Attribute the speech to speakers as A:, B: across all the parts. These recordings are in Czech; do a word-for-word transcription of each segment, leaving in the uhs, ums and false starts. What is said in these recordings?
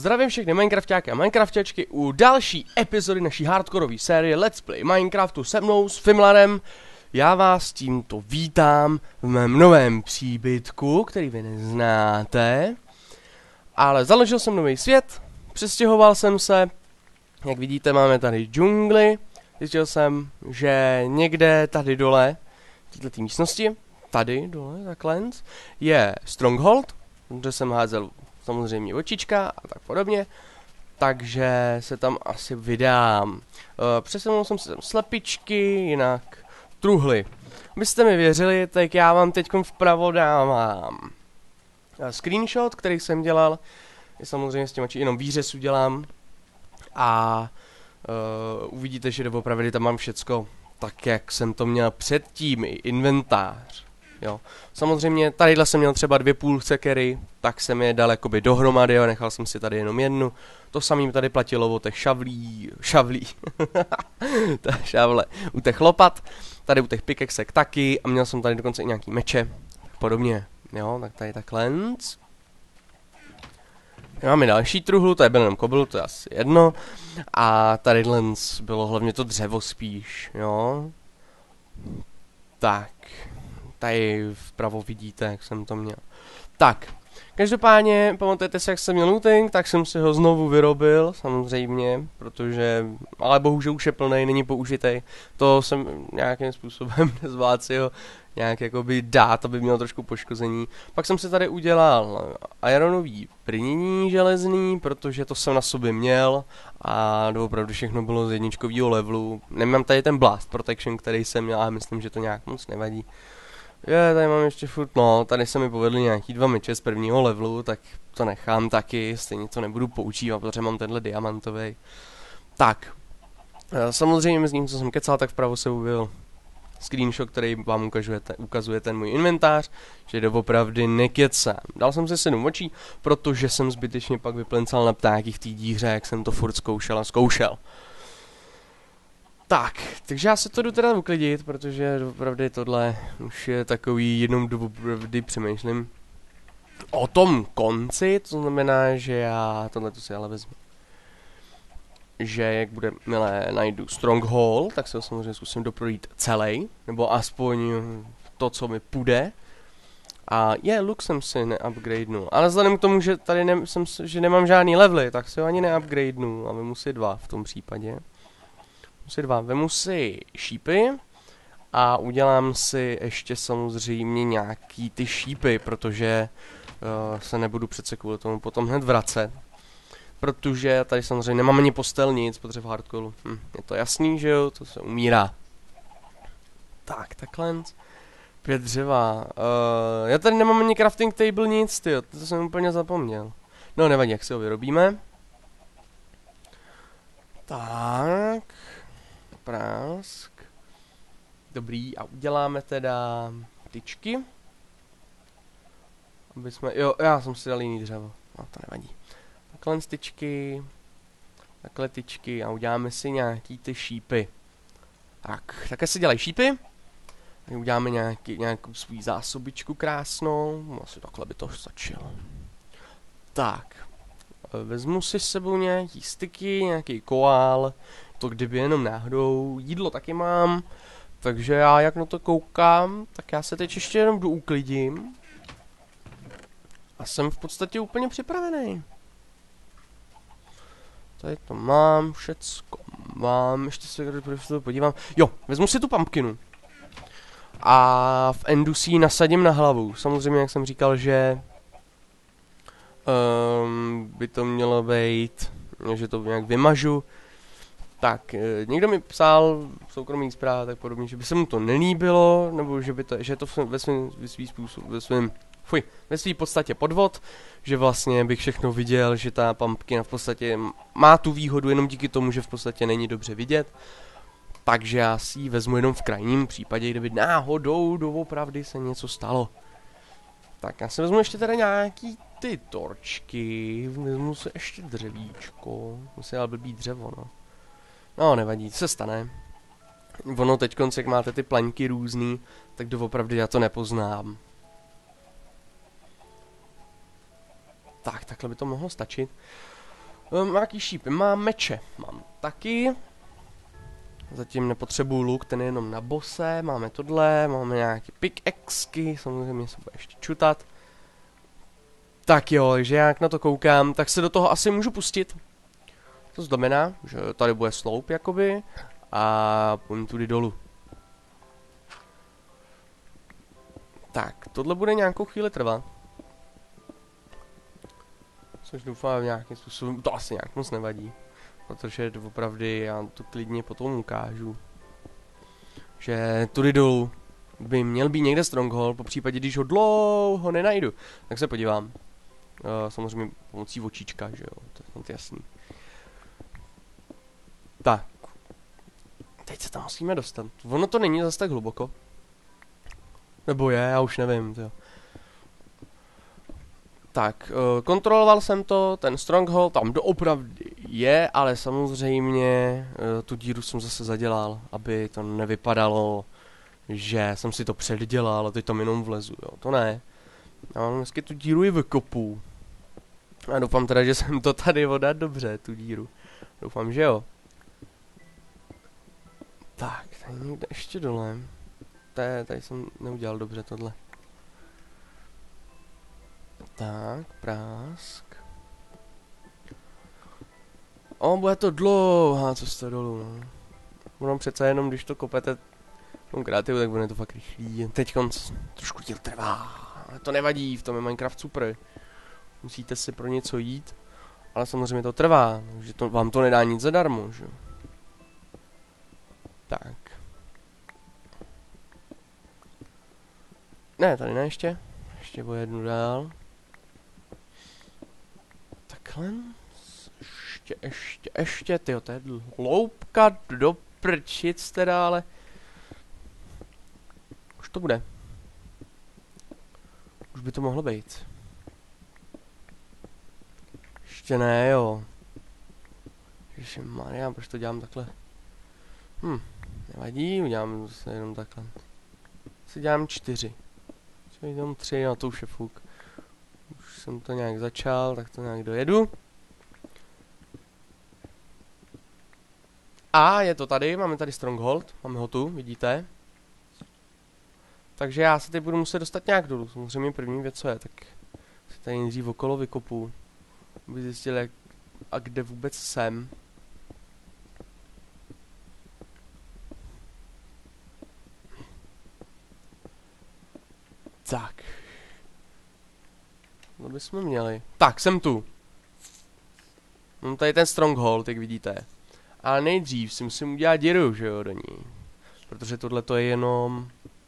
A: Zdravím všechny Minecraftáky a Minecraftáčky u další epizody naší hardcoreové série Let's Play Minecraftu se mnou, s Fimlanem. Já vás tímto vítám v mém novém příbytku, který vy neznáte. Ale založil jsem nový svět, přestěhoval jsem se. Jak vidíte, máme tady džungli. Zjistil jsem, že někde tady dole, v této místnosti, tady dole, takhle, je Stronghold, kde jsem házel samozřejmě očička a tak podobně, takže se tam asi vydám. Uh, Přesunul jsem si tam slepičky, jinak truhly. Abyste mi věřili, tak já vám teď vpravo dávám screenshot, který jsem dělal. I samozřejmě s těma či jenom výřez udělám. A uh, uvidíte, že doopravdy tam mám všecko tak, jak jsem to měl předtím, i inventář. Jo. Samozřejmě tadyhle jsem měl třeba dvě půl cekery, tak jsem je dal jakoby dohromady, jo, nechal jsem si tady jenom jednu. To samým tady platilo o těch šavlí, šavlí, ta šavle, u těch lopat, tady u těch pikexek taky a měl jsem tady dokonce i nějaký meče, tak podobně, jo, tak tady takhle. Máme další truhlu, tady byl jenom kobl, to je asi jedno. A tady bylo hlavně to dřevo spíš, jo. Tak. Tady vpravo vidíte, jak jsem to měl. Tak, každopádně, pamatujete si, jak jsem měl looting, tak jsem si ho znovu vyrobil, samozřejmě, protože, ale bohužel už je plnej, není použitej. To jsem nějakým způsobem nezvládl si ho nějak jakoby dát, aby měl trošku poškození. Pak jsem si tady udělal ironový brnění železný, protože to jsem na sobě měl a opravdu všechno bylo z jedničkovýho levelu. Nemám tady ten blast protection, který jsem měl, a myslím, že to nějak moc nevadí. Je, tady mám ještě furt, no, tady se mi povedly nějaký dva meče z prvního levelu, tak to nechám taky, stejně to nebudu používat, protože mám tenhle diamantový. Tak, samozřejmě mezi tím, co jsem kecal, tak vpravo se objevil screenshot, který vám ukazuje, ukazuje ten můj inventář, že doopravdy nekecám. Dal jsem si sedm očí, protože jsem zbytečně pak vyplencal na ptáky v té díře, jak jsem to furt zkoušel a zkoušel. Tak, takže já se to jdu teda uklidit, protože opravdu tohle už je takový, jenom doopravdy přemýšlím o tom konci, to znamená, že já tohle to si ale vezmu. Že jak bude, milé, najdu Stronghold, tak se ho samozřejmě zkusím doprojít celý, nebo aspoň to, co mi půjde. A je, look jsem si neupgradenul, ale vzhledem k tomu, že tady ne, jsem, že nemám žádný levely, tak si ho ani neupgradenul a vemu si dva v tom případě. Si dva. Vemu si šípy a udělám si ještě samozřejmě nějaký ty šípy, protože uh, se nebudu přece kvůli tomu potom hned vracet. Protože tady samozřejmě nemám ani postel nic, protože v hardcore hm, je to jasný, že jo, to se umírá. Tak, takhle. Pět dřeva. Uh, já tady nemám ani crafting table nic, tyjo, to jsem úplně zapomněl. No nevadí, jak si ho vyrobíme. Tak. Prásk. Dobrý, a uděláme teda tyčky. Aby jsme, jo, já jsem si dal jiný dřevo, no to nevadí. Takhle tyčky, takhle tyčky a uděláme si nějaký ty šípy. Tak, také si dělají šípy. A uděláme nějaký, nějakou svou zásobičku krásnou, asi takhle by to stačilo. Tak, vezmu si s sebou nějaký styky, nějaký koál. To kdyby jenom náhodou, jídlo taky mám, takže já jak na to koukám, tak já se teď ještě jenom douklidím. A jsem v podstatě úplně připravený. Tady to mám, všecko mám, ještě se to podívám. Jo, vezmu si tu pumpkinu. A v endu si ji nasadím na hlavu. Samozřejmě, jak jsem říkal, že um, by to mělo být, že to nějak vymažu. Tak, někdo mi psal v soukromých zprávách tak podobně, že by se mu to nelíbilo, nebo že by to, že to ve svém ve svým způsob, ve svém, fuj, ve svým podstatě podvod, že vlastně bych všechno viděl, že ta pumpkina v podstatě má tu výhodu jenom díky tomu, že v podstatě není dobře vidět. Takže já si ji vezmu jenom v krajním případě, kdyby náhodou doopravdy se něco stalo. Tak já si vezmu ještě teda nějaký ty torčky, vezmu si ještě dřevíčko, musím ale blbý dřevo, no. No, nevadí, co se stane. Ono teďkonc, jak máte ty plaňky různý, tak doopravdy já to nepoznám. Tak, takhle by to mohlo stačit. Mám jaký šípy? Mám meče. Mám taky. Zatím nepotřebuju luk, ten je jenom na bose. Máme tohle, máme nějaké pickaxky, samozřejmě se bude ještě čutat. Tak jo, takže jak na to koukám, tak se do toho asi můžu pustit. To znamená, že tady bude sloup jakoby a půjdem tudy dolů. Tak, tohle bude nějakou chvíli trvat. Což doufám v nějakým způsobem, to asi nějak moc nevadí. Protože to opravdu já to klidně potom ukážu. Že tudy dolů by měl být někde stronghold, po případě když ho dlouho nenajdu, tak se podívám. Uh, samozřejmě pomocí očička, že jo, to je snad jasný. Tak. Teď se tam musíme dostat. Ono to není zase tak hluboko. Nebo je, já už nevím, jo. Tak, uh, kontroloval jsem to, ten stronghold tam doopravdy je, ale samozřejmě uh, tu díru jsem zase zadělal, aby to nevypadalo, že jsem si to předdělal a teď tam jenom vlezu, jo, to ne. Já mám dneska tu díru i vykopu. A doufám teda, že jsem to tady vodat dobře, tu díru. Doufám, že jo. Tak, tady někde ještě dole. Tady, tady jsem neudělal dobře tohle. Tak, prásk. O, bude to dlouhá cesta dolů, no. Ono přece jenom, když to kopete tom kreativu, tak bude to fakt rychlý. Teď trošku díl trvá, ale to nevadí, v tom je Minecraft super. Musíte si pro něco jít, ale samozřejmě to trvá, že to, vám to nedá nic zadarmo, že? Tak. Ne, tady ne ještě. Ještě bude jednu dál. Takhle. Ještě, ještě, ještě, tyjo, to je hloubka do prčic teda, ale... Už to bude. Už by to mohlo být. Ještě ne, jo. Ježišmarja, proč to dělám takhle? Hm, nevadí, udělám se jenom takhle. Si dělám čtyři. Co jenom tři, no to už je fuk. Už jsem to nějak začal, tak to nějak dojedu. A je to tady, máme tady stronghold, máme ho tu, vidíte. Takže já se teď budu muset dostat nějak dolů, samozřejmě první věc co je, tak si tady nejdřív okolo vykopu. Aby zjistil jak a kde vůbec jsem. Tak. To bychom měli. Tak, jsem tu. Mám tady ten stronghold, jak vidíte. Ale nejdřív si musím udělat díru, že jo, do ní. Protože tohle to je jenom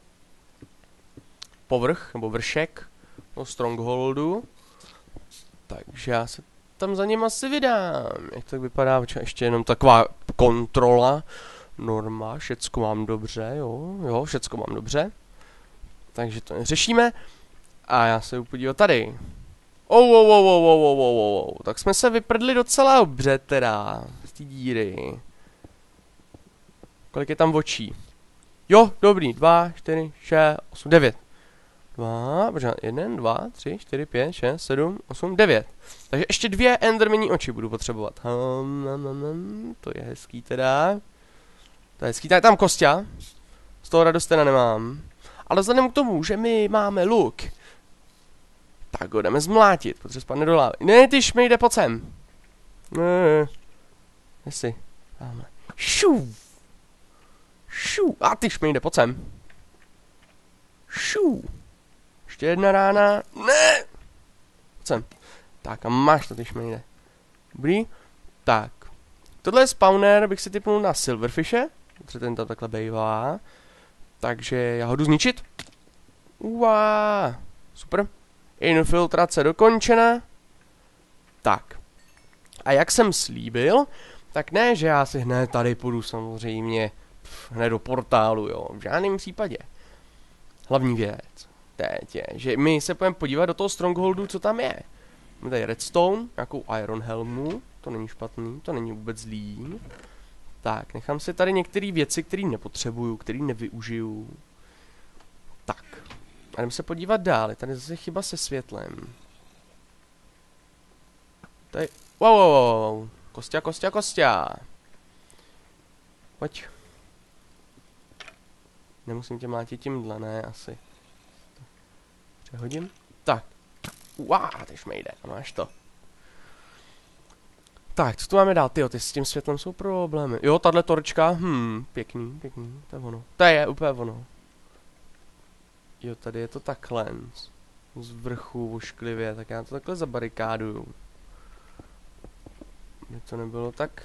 A: povrch, nebo vršek toho strongholdu. Takže já se tam za ním asi vydám. Jak to vypadá, ještě jenom taková kontrola. Norma, všecko mám dobře, jo, jo, všecko mám dobře. Takže to neřešíme. A já se upodívám tady. Oh, oh, oh, oh, oh, oh, oh, oh. Tak jsme se vyprdli docela dobře teda. Z té díry. Kolik je tam očí? Jo, dobrý. Dva, čtyři, šest, osm, devět. Dva, protože jeden, dva, tři, čtyři, pět, šest, sedm, osm, devět. Takže ještě dvě endermení oči budu potřebovat. Hm, hm, hm, hm, to je hezký teda. To je hezký. Tady tam kostia. Z toho radost teda nemám. Ale vzhledem k tomu, že my máme luk, tak ho jdeme zmlátit, protože spadne do lávy. Ne, ty šmejde, pojď sem. Ne, jestli. Máme. Šu. Šu. A ty šmejde, pojď sem. Šu. Ještě jedna rána. Ne. Pojď sem. Tak a máš to, ty šmejde. Dobrý. Tak. Tohle je spawner, bych si typnul na silverfishe, protože ten tam takhle bejvá. Takže já ho jdu zničit. Uá. Super. Infiltrace dokončena. Tak. A jak jsem slíbil, tak ne, že já si hned tady půjdu samozřejmě pf, hned do portálu, jo. V žádném případě. Hlavní věc teď je, že my se půjdeme podívat do toho strongholdu, co tam je. Máme tady redstone, nějakou iron helmu. To není špatný, to není vůbec zlý. Tak, nechám si tady některé věci, které nepotřebuju, které nevyužiju. Tak. A jdeme se podívat dál. Je tady zase chyba se světlem. Tady Wow, wow, wow. Kostia, Kostia, Kostia. Pojď. Nemusím tě mlátit tímhle, ne, asi. Přehodím. Tak. Uá, ty šmejde, máš to. Tak, co tu máme dál? Tyjo, ty s tím světlem jsou problémy. Jo, tahle torčka, hm, pěkný, pěkný, to je ono. To je úplně ono. Jo, tady je to takhle. Z vrchu vošklivě, tak já to takhle zabarikáduju. Aby to nebylo tak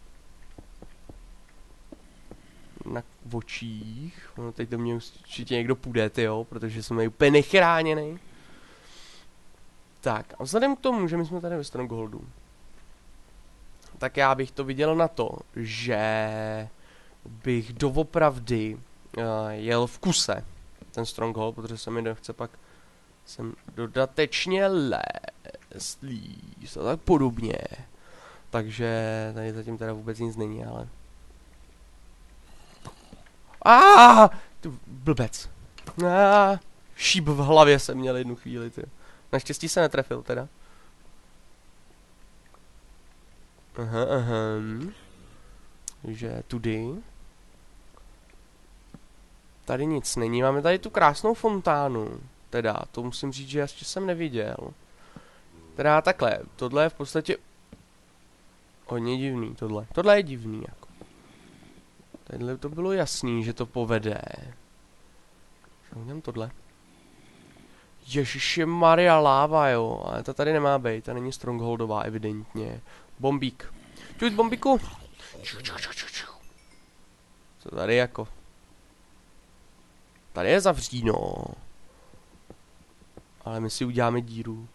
A: na očích. No, teď do mě určitě někdo půjde, tyjo, protože jsem úplně nechráněný. Tak, a vzhledem k tomu, že my jsme tady ve Strongholdu, tak já bych to viděl na to, že bych doopravdy uh, jel v kuse ten Stronghold, protože se mi nechce pak sem dodatečně lézt, líst a tak podobně. Takže tady zatím teda vůbec nic není, ale... Aaaa! Ty blbec. Aaaa! Šíp v hlavě jsem měl jednu chvíli, ty. Naštěstí se netrefil teda. Aha, aha. Takže tudy. Tady nic není, máme tady tu krásnou fontánu. Teda, to musím říct, že ještě jsem neviděl. Teda takhle, tohle je v podstatě hodně divný, tohle. Tohle je divný, jako. Tadyhle to bylo jasný, že to povede. Udělám tohle. Ježiši Maria, láva, jo. Ale to tady nemá být, ta není strongholdová, evidentně. Bombík. Čuj, bombíku. Co tady jako? Tady je zavříno. Ale my si uděláme díru.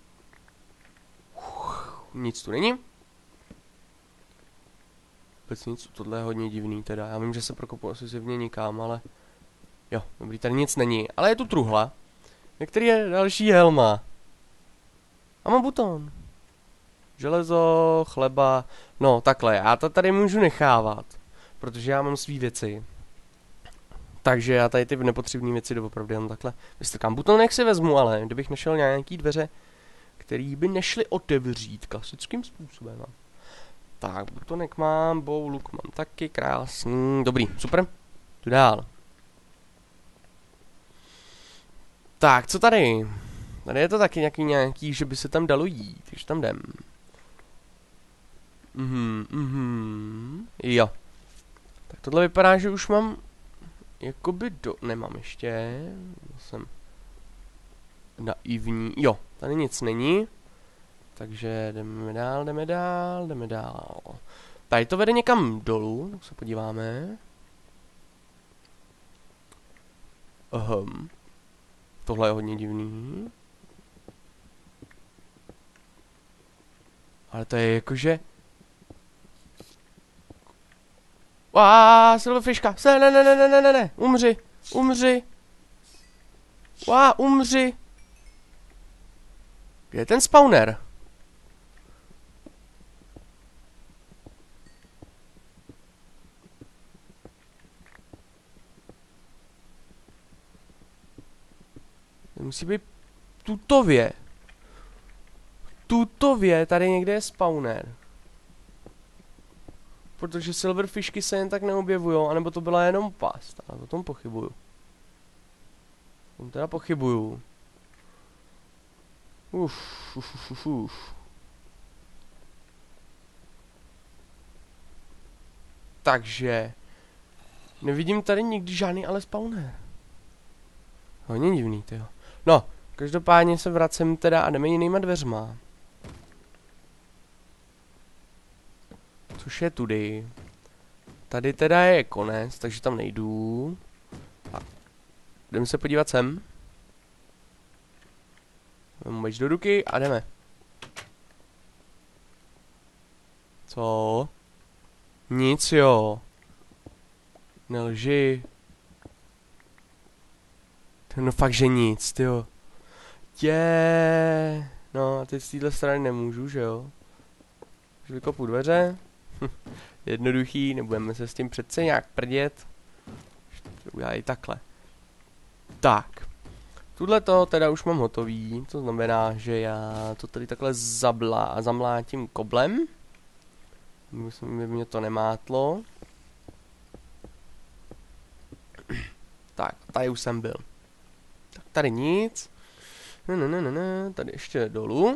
A: Uf, nic tu není. Vůbec nic, tohle je hodně divný teda. Já vím, že se prokopu asi zjevně nikam, ale... Jo, dobrý, tady nic není. Ale je tu truhla, ve který je další helma. A mám buton. Železo, chleba... No, takhle, já to tady můžu nechávat. Protože já mám svý věci. Takže já tady ty nepotřebné věci doopravdy jenom takhle vystrkám. Butonek si vezmu, ale kdybych našel nějaký dveře, který by nešly otevřít klasickým způsobem. Tak, butonek mám, bouluk mám taky, krásný, dobrý, super, tu dál. Tak, co tady? Tady je to taky nějaký nějaký, že by se tam dalo jít, když tam jdem. Mhm, mhm, jo. Tak tohle vypadá, že už mám, jakoby do, nemám ještě, jsem naivní, jo, tady nic není. Takže jdeme dál, jdeme dál, jdeme dál. Tady to vede někam dolů, tak se podíváme. Ahem. Tohle je hodně divný. Ale to je jakože... Uááá, silverfishka, se, ne, ne, ne, ne, ne, ne, ne, umři, umři. Uá, umři. Kde je ten spawner? Musí být tutově. Tutově, tady někde je spawner. Protože silverfishky se jen tak neobjevujou, anebo to byla jenom past. Ale o tom pochybuju. O tom teda pochybuju. Uf, uf, uf, uf, uf. Takže nevidím tady nikdy žádný ale spawner. Hodně divný, tyjo. No, každopádně se vracím teda a jdeme jinýma dveřma. Což je tudy. Tady teda je konec, takže tam nejdu. A jdeme se podívat sem. Jdeme meč do ruky a jdeme. Co? Nic, jo. Nelži. No fakt, že nic, tyjo. Je. No a teď z téhle strany nemůžu, že jo. Už vykopu dveře. Jednoduchý, nebudeme se s tím přece nějak prdět. To udělá i takhle. Tak. Tuhle to teda už mám hotový, to znamená, že já to tady takhle zablá, zamlátím koblem. Myslím, že mě to nemátlo. Tak, tady už jsem byl. Tak tady nic. Ne, ne, ne, ne, ne, tady ještě dolů.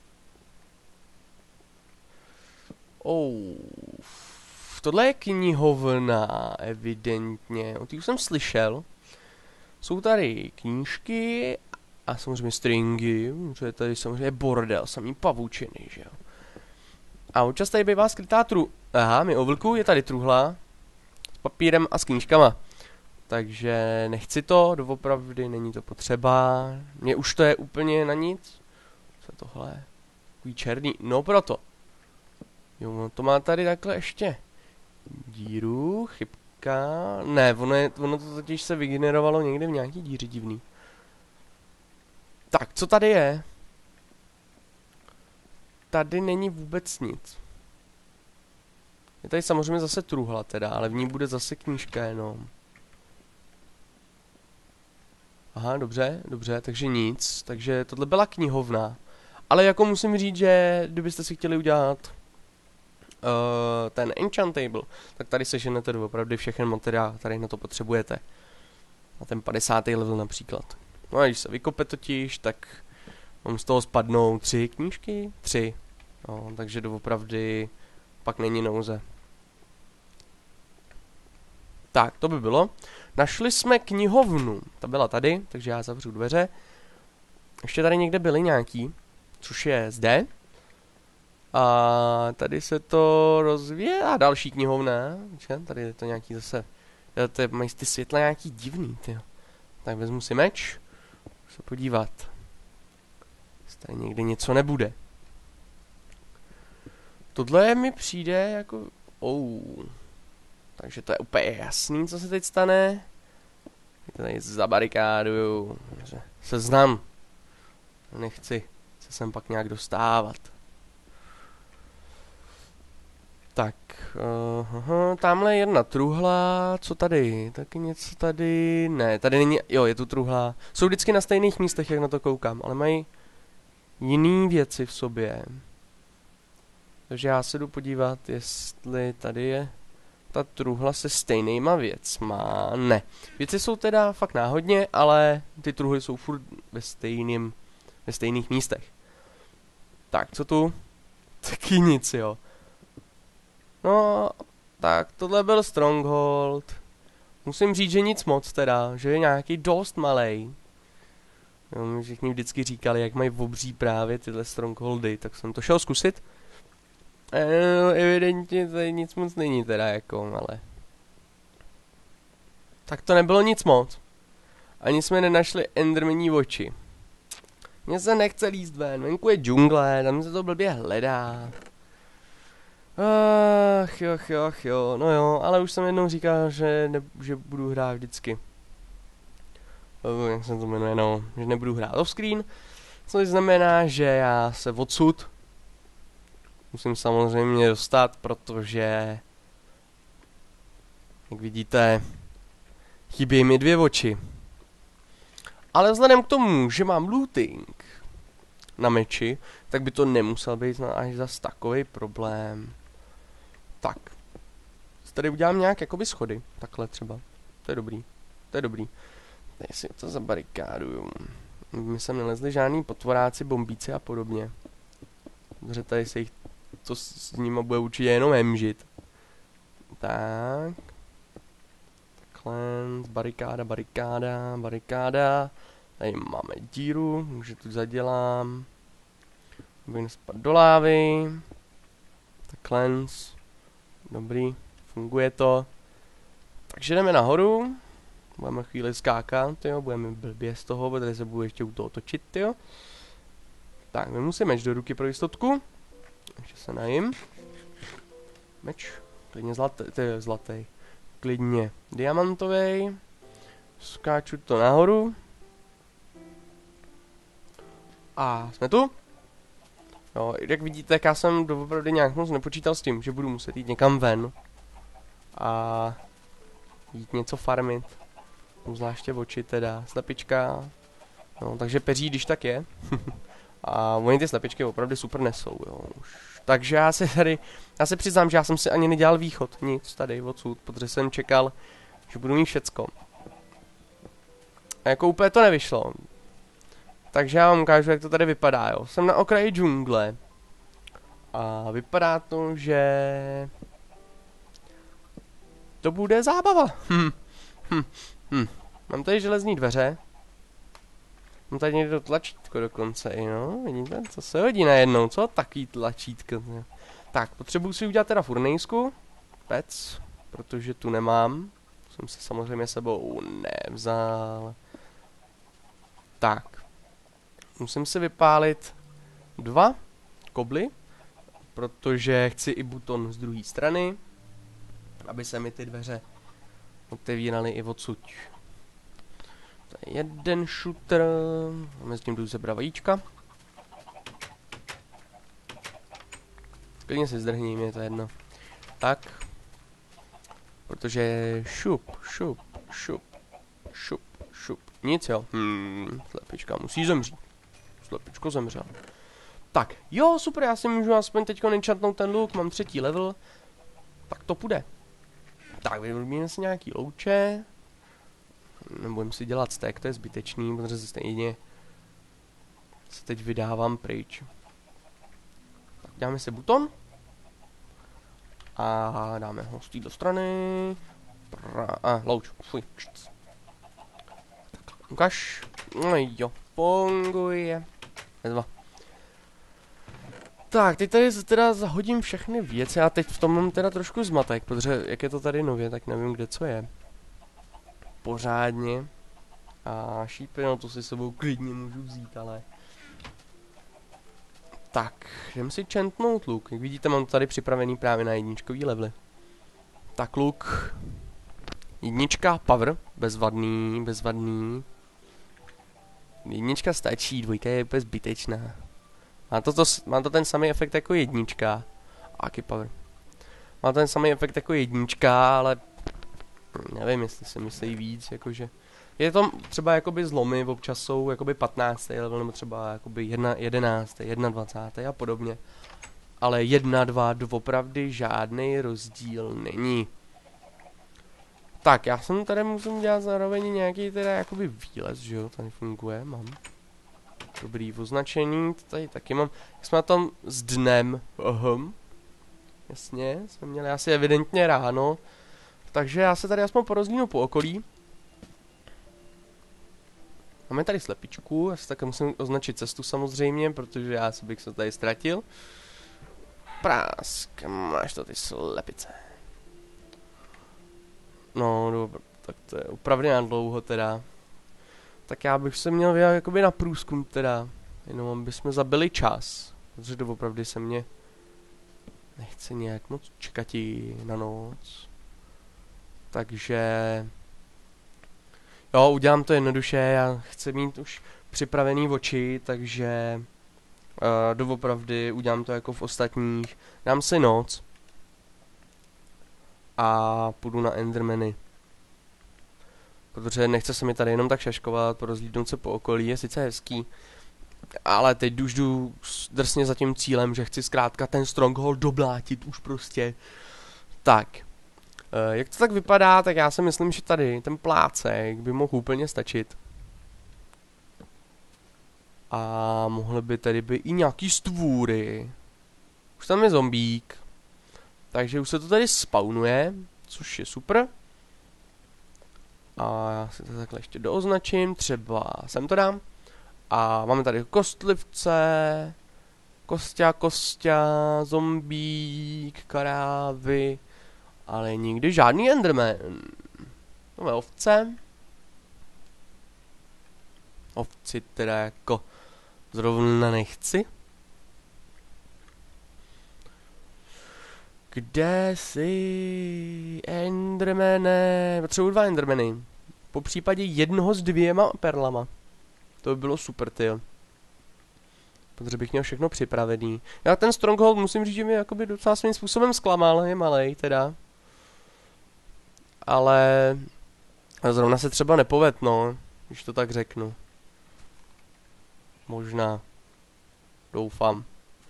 A: Oh, tohle je knihovna, evidentně. O té už jsem slyšel. Jsou tady knížky a samozřejmě stringy, co je tady samozřejmě bordel, samý pavučiny, že jo. A občas tady bývá skrytá tru... Aha, mi o vlku, je tady truhla s papírem a s knížkama. Takže nechci to, doopravdy není to potřeba. Mně už to je úplně na nic. Co je tohle? Takový černý, no proto. Jo, to má tady takhle ještě díru, chybka. Ne, ono, je, ono to totiž se vygenerovalo někde v nějaký díře divný. Tak, co tady je? Tady není vůbec nic. Je tady samozřejmě zase truhla teda, ale v ní bude zase knížka jenom. Aha, dobře, dobře, takže nic. Takže tohle byla knihovna. Ale jako musím říct, že kdybyste si chtěli udělat Uh, ten enchant table, tak tady seženete opravdu všechny materiál, který na to potřebujete. Na ten padesátý level například. No a když se vykope totiž, tak vám z toho spadnou tři knížky, tři. No, takže doopravdy pak není nouze. Tak, to by bylo. Našli jsme knihovnu. Ta byla tady, takže já zavřu dveře. Ještě tady někde byly nějaký, což je zde. A tady se to rozvíje a další knihovna. Tady je to nějaký zase. To je, mají ty světla nějaký divný, tyjo. Tak vezmu si meč. Se podívat. Jestli tady někde něco nebude. Tohle mi přijde jako... Oh. Takže to je úplně jasný, co se teď stane. To tady zabarikáduju. Seznam. Nechci se sem pak nějak dostávat. Tak, uh, aha, tamhle je jedna truhla, co tady, taky něco tady, ne, tady není, jo, je tu truhla, jsou vždycky na stejných místech, jak na to koukám, ale mají jiný věci v sobě. Takže já se jdu podívat, jestli tady je ta truhla se stejnýma věcma, ne. Věci jsou teda fakt náhodně, ale ty truhly jsou furt ve stejným, ve stejných místech. Tak, co tu? Taky nic, jo. No, tak tohle byl Stronghold. Musím říct, že nic moc teda, že je nějaký dost malej. Jo, mi všichni vždycky říkali, jak mají obří právě tyhle Strongholdy, tak jsem to šel zkusit. E, no, evidentně tady nic moc není teda jako, ale... Tak to nebylo nic moc. Ani jsme nenašli endermení oči. Mně se nechce líst ven, venku je džungle, tam se to blbě hledá. Ach jo, jo, jo, no jo, ale už jsem jednou říkal, že, ne, že budu hrát vždycky. Jak se to jmenuje, no, že nebudu hrát offscreen, což znamená, že já se odsud musím samozřejmě dostat, protože, jak vidíte, chybí mi dvě oči. Ale vzhledem k tomu, že mám looting na meči, tak by to nemusel být až zas takový problém. Tak. Tady udělám nějak jakoby schody. Takhle třeba. To je dobrý. To je dobrý. Tady si to zabarikáduju. My sem nelezli žádný potvoráci, bombíci a podobně. Dobře, tady se jich to s nimi bude určitě jenom hemžit. Tak. Takhle. Barikáda, barikáda, barikáda. Tady máme díru, takže tu zadělám. Budeme spát do lávy. Takhle. Dobrý, funguje to. Takže jdeme nahoru. Budeme chvíli skákat, jo, budeme blbě z toho, protože se budu ještě u toho točit, jo. Tak, my musíme meč do ruky pro jistotku. Ještě se najím. Meč, klidně zlatý, to je zlatý. Klidně diamantový. Skáču to nahoru. A jsme tu. Jo, jak vidíte, tak já jsem doopravdy nějak moc nepočítal s tím, že budu muset jít někam ven. A jít něco farmit. Zvláště oči teda, slepička. No, takže peří, když tak je. A oni ty slepičky opravdu super nesou, jo. Už. Takže já se tady, já se přiznám, že já jsem si ani nedělal východ, nic tady odsud, protože jsem čekal, že budu mít všecko. A jako úplně to nevyšlo. Takže já vám ukážu, jak to tady vypadá, jo. Jsem na okraji džungle. A vypadá to, že... to bude zábava. Hm. Hm. Hm. Mám tady železní dveře. Mám tady někdo tlačítko dokonce i, no. Vidíte, co se hodí najednou, co? Taký tlačítko. Tak, potřebuji si udělat teda furnejsku. Pec, protože tu nemám. Jsem se samozřejmě sebou nevzal. Tak. Musím si vypálit dva kobly, protože chci i buton z druhé strany, aby se mi ty dveře otevíraly i odsud. To je jeden šutr, a mezi tím jdu zebrat vajíčka. Klidně si zdrhni, mě je to jedno. Tak. Protože šup, šup, šup, šup, šup. Nic jo. Hmm, slepička musí zemřít. Slepičko zemřel. Tak, jo, super, já si můžu aspoň teďko enchantnout ten luk, mám třetí level. Tak to půjde. Tak, vyrobíme si nějaký louče. Nebudem si dělat stack, to je zbytečný, protože stejně se teď vydávám pryč. Tak, dáme si buton. A dáme ho z této strany. Pra, a, louč, fuj. Tak, ukaž. No jo, funguje. Dva. Tak, teď tady teda zahodím všechny věci, já teď v tom mám teda trošku zmatek, protože jak je to tady nově, tak nevím, kde co je. Pořádně. A šípy, no to si sebou klidně můžu vzít, ale... Tak, jdem si čentnout luk. Jak vidíte, mám to tady připravený právě na jedničkový levely. Tak luk. Jednička, power, bezvadný, bezvadný. Jednička stačí, dvojka je úplně zbytečná. Má to, to, má to ten samý efekt jako jednička. Aký power. Má ten samý efekt jako jednička, ale... nevím, jestli si myslí víc, jakože... Je to třeba jakoby zlomy, občas jsou jakoby patnáctý level, nebo třeba jakoby jedenáctý, dvacátý a podobně. Ale jedna, dva, doopravdy žádný rozdíl není. Tak, já jsem tady musím dělat zároveň nějaký teda jakoby výlez, že jo, tady funguje, mám. Dobrý označení, tady taky mám. Jak jsme na tom s dnem, ahem. Jasně, jsme měli asi evidentně ráno. Takže já se tady aspoň porozlínu po okolí. Máme tady slepičku, já si také musím označit cestu samozřejmě, protože já si bych se tady ztratil. Prásk, máš to ty slepice. No, dobro, tak to je opravdu na dlouho teda. Tak já bych se měl vyjít jakoby na průzkum teda. Jenom bychom zabili čas. Protože to opravdu se mě nechce nějak moc čekat na noc. Takže... jo, udělám to jednoduše, já chci mít už připravený oči, takže... Uh, doopravdy udělám to jako v ostatních. Dám si noc. A půjdu na Endermany. Protože nechce se mi tady jenom tak šaškovat, porozlídnout se po okolí, je sice hezký. Ale teď už jdu drsně za tím cílem, že chci zkrátka ten stronghold doblátit už prostě. Tak. Uh, jak to tak vypadá, tak já si myslím, že tady ten plácek by mohl úplně stačit. A mohly by tady být i nějaký stvůry. Už tam je zombík. Takže už se to tady spawnuje, což je super. A já si to takhle ještě dooznačím, třeba sem to dám. A máme tady kostlivce, kostia, kostia, zombík, karávy, ale nikdy žádný enderman. Máme ovce. Ovci teda jako zrovna nechci. Kde jsi, endermane? Potřebuji dva endermany. Po případě jednoho s dvěma perlama. To by bylo super, tyjo. Protože bych měl všechno připravený. Já ten stronghold musím říct, že mě jakoby docela svým způsobem zklamal, je malej teda. Ale zrovna se třeba nepoved, no, když to tak řeknu. Možná. Doufám.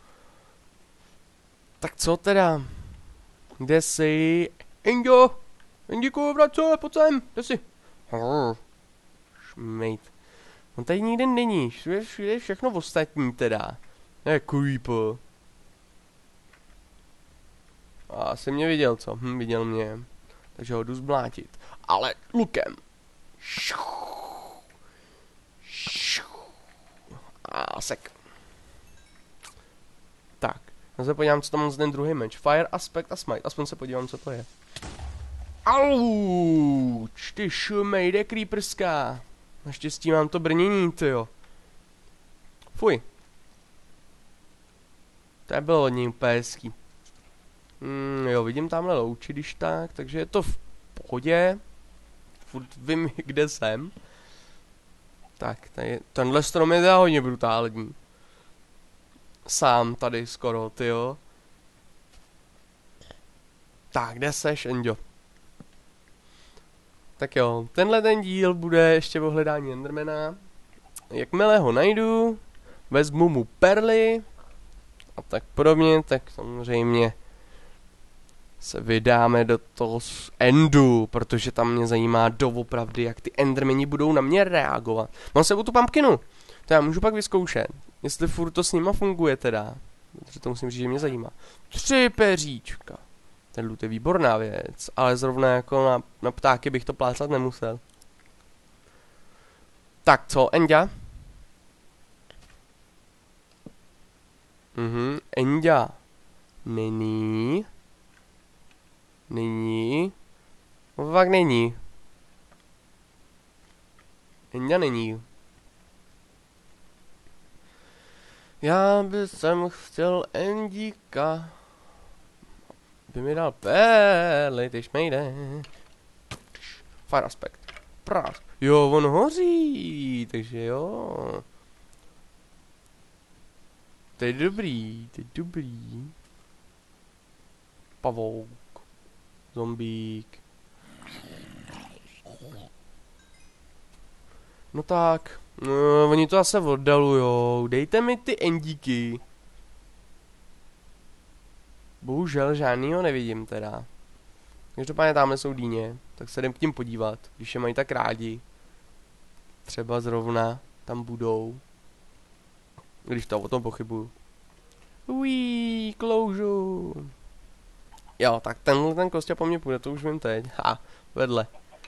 A: Tak co teda? Kde jsi? Indio! Indíku, vrať se, pojď sem, kde jsi? Hrr. Šmejt. On tady nikde není, všude, všude všechno ostatní teda. Ne, creeper. A asi mě viděl, co? Hm, viděl mě. Takže ho jdu zblátit. Ale lukem. A sek. Tak. Já se podívám, co tam mám z ten druhý meč. Fire, Aspect a Smite. Aspoň se podívám, co to je. Auč, ty šumejde creeperská. Naštěstí mám to brnění, tyjo. Fuj. To bylo od něj úplně hezký. Mm, jo, vidím tamhle louči, když tak, takže je to v pohodě. Furt vím, kde jsem. Tak, tady, tenhle strom je teda hodně brutální. Sám tady skoro, tyjo. Tak, kde seš, Endio? Tak jo, tenhle ten díl bude ještě o hledání Endermana. Jakmile ho najdu, vezmu mu perly a tak podobně, tak samozřejmě se vydáme do toho endu, protože tam mě zajímá doopravdy, jak ty endermeni budou na mě reagovat. Mám sebou tu pumpkinu, to já můžu pak vyzkoušet, jestli furt to s nima funguje teda, protože to musím říct, že mě zajímá. Tři peříčka. Ten loot je výborná věc, ale zrovna jako na, na ptáky bych to plácat nemusel. Tak co, Endia? Mhm, Endia. Není. Není. No fakt není. Endia není. Já bych chtěl Endíka. By mi dal perly, tyž nejde. Fire Aspect. Prask. Jo, on hoří, takže jo. To je dobrý, to je dobrý. Pavouk. Zombík. No tak. No, oni to zase oddalujou. Dejte mi ty endíky. Bohužel žádnýho nevidím teda. Každopádně tamhle jsou dýně, tak se jdem k tím podívat, když je mají tak rádi. Třeba zrovna tam budou. Když to o tom pochybuju. Uííí, kloužu. Jo, tak tenhle ten Kostě po mně půjde, to už vím teď. Ha, vedle.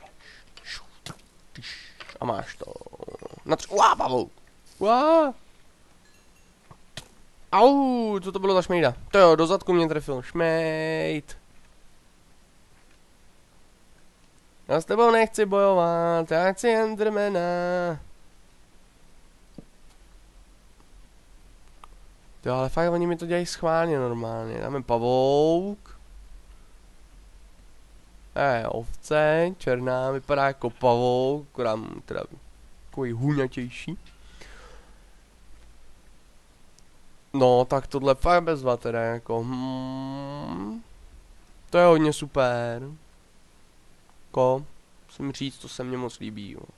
A: A máš to. Natř... Uá, pavouk. Uá. Au, co to bylo za šmejda? To jo, do zadku mě trefil. Šmejd. Já s tebou nechci bojovat, já chci Endermana. Jo, ale fakt oni mi to dělají schválně normálně. Dáme pavouk. Eh, ovce, černá, vypadá jako pavouk, akorát teda takový hůňatější. No, tak tohle fakt bezva teda, jako, hmm, to je hodně super. Ko, musím říct, to se mně moc líbí, jo.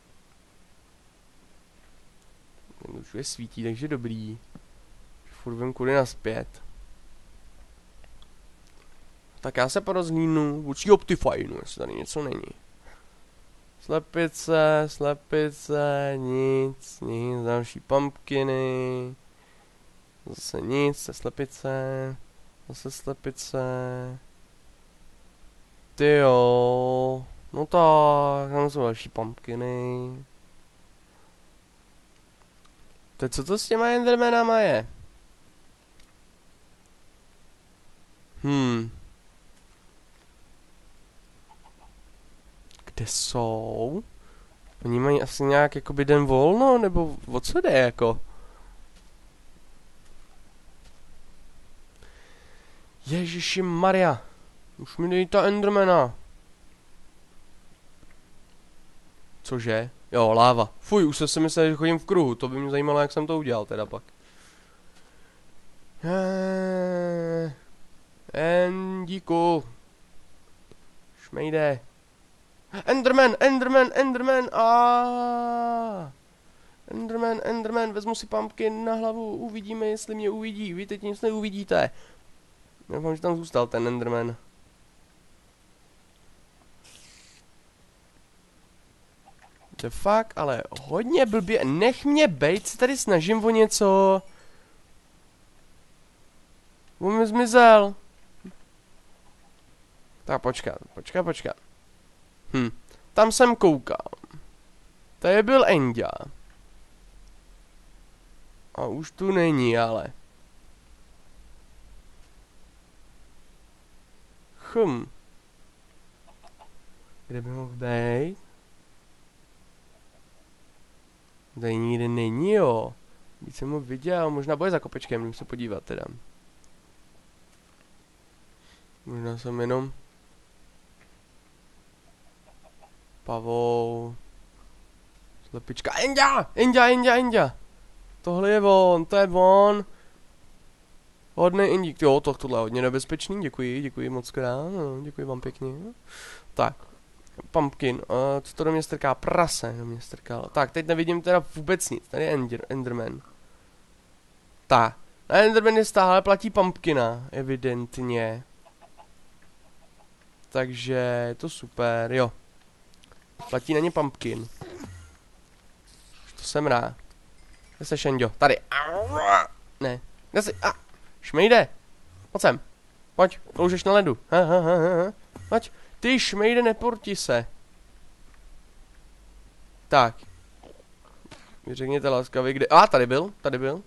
A: Už je svítí, takže dobrý. Furt vím kudy naspět. Tak já se porozhlídnu vůči Optifinu, jestli tady něco není. Slepice, slepice, nic, nic, další pumpkiny. Zase nic, zase slepice, zase slepice. Tyjo, no tak, tam jsou další pumpkiny. Teď co to s těma endermanama je? Hmm. Kde jsou? Oni mají asi nějak jakoby den volno, nebo o co jde jako? Ježiši Maria. Už mi dej ta endermana. Cože? Jo, láva. Fuj, už jsem si myslel, že chodím v kruhu. To by mě zajímalo, jak jsem to udělal teda pak. Eee, Endíku. Šmejde. Enderman, Enderman, Enderman. A Enderman, Enderman, vezmu si pumpkin na hlavu, uvidíme, jestli mě uvidí. Vy teď nic neuvidíte. Doufám, že tam zůstal ten Enderman. The fuck, ale hodně blbě. Nech mě bejt, se tady snažím o něco. On mi zmizel. Tak počkat, počkat, počkat. Hm, tam jsem koukal. Tady byl Endia. A už tu není, ale. Hm. Kde by mohl být? Tady nikde není, jo. Když jsem ho viděl, možná bude za kopečkem, můžu se podívat teda. Možná jsem jenom... Pavou... Slepička, Endia! Endia, Endia, Endia! Tohle je on, to je on. Hodnej Indík, jo, to, tohle je hodně nebezpečný, děkuji, děkuji moc krát, no, děkuji vám pěkně. Tak, pumpkin, uh, co to do mě strká, prase do mě strkalo. Tak, teď nevidím teda vůbec nic, tady je Ender, Enderman. Tak, a Enderman je stále, platí pumpkina, evidentně. Takže je to super, jo. Platí na ně pumpkin. To jsem rád. Kde se Šenďo? Tady. Ne. Kde jsi? A. Šmejde. Pojď sem. Pojď. Kloužeš na ledu. Ha, ha, ha, ha. Pojď. Ty šmejde, neporti se. Tak. Vy řekněte laskavě, kde... A, tady byl. Tady byl.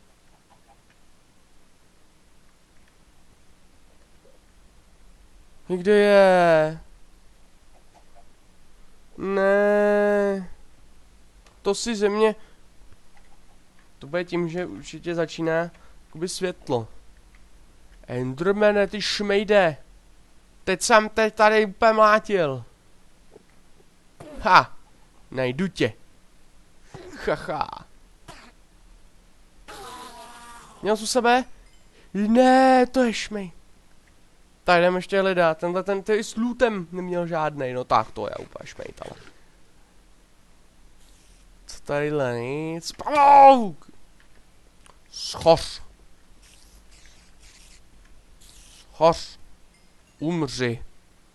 A: Kde je? Ne. To si ze mě... To bude tím, že určitě začíná jakoby světlo. Endermane, ty šmejde. Teď jsem teď tady úplně mlátil. Ha. Najdu tě. Haha. Měl jsi u sebe? Ne, to je šmej. Tak jdeme ještě hledat. Tenhle ten, ten s lootem neměl žádnej. No tak to je úplně šmejtal. Co tadyhle nic? Pavouk! Schoř. Schoř. Umři.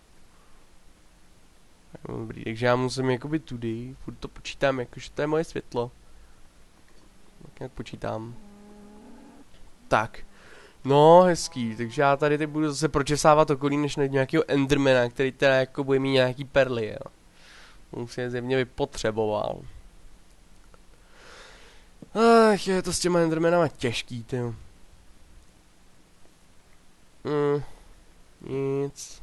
A: Dobrý, takže já musím jakoby tudy. Furt to počítám, jakože to je moje světlo. Tak jak počítám. Tak. No, hezký, takže já tady teď budu zase pročesávat okolí, než najdu nějakého Endermana, který teda jako bude mít nějaký perly, jo. On si je zjevně vypotřeboval. Ach, je to s těma Endermanama těžký, tyjo. Hm, nic.